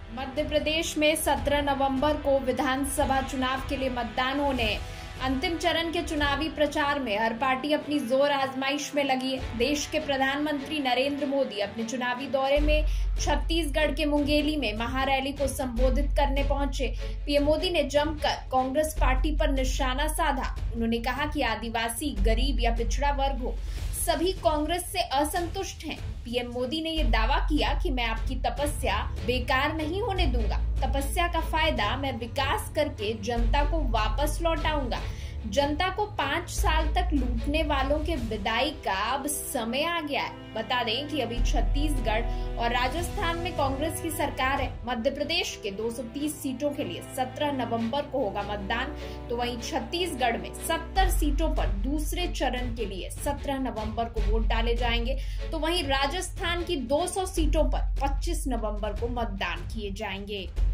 मध्य प्रदेश में 17 नवंबर को विधानसभा चुनाव के लिए मतदान होने हैं। अंतिम चरण के चुनावी प्रचार में हर पार्टी अपनी जोर आजमाइश में लगी है। देश के प्रधानमंत्री नरेंद्र मोदी अपने चुनावी दौरे में छत्तीसगढ़ के मुंगेली में महारैली को संबोधित करने पहुंचे। पीएम मोदी ने जमकर कांग्रेस पार्टी पर निशाना साधा। उन्होंने कहा कि आदिवासी, गरीब या पिछड़ा वर्ग हो, सभी कांग्रेस से असंतुष्ट हैं। पीएम मोदी ने ये दावा किया कि मैं आपकी तपस्या बेकार नहीं होने दूंगा। तपस्या का फायदा मैं विकास करके जनता को वापस लौटाऊंगा। जनता को 5 साल तक लूटने वालों के विदाई का अब समय आ गया है। बता दें कि अभी छत्तीसगढ़ और राजस्थान में कांग्रेस की सरकार है। मध्य प्रदेश के 230 सीटों के लिए 17 नवंबर को होगा मतदान, तो वहीं छत्तीसगढ़ में 70 सीटों पर दूसरे चरण के लिए 17 नवंबर को वोट डाले जाएंगे, तो वहीं राजस्थान की 200 सीटों पर 25 नवंबर को मतदान किए जाएंगे।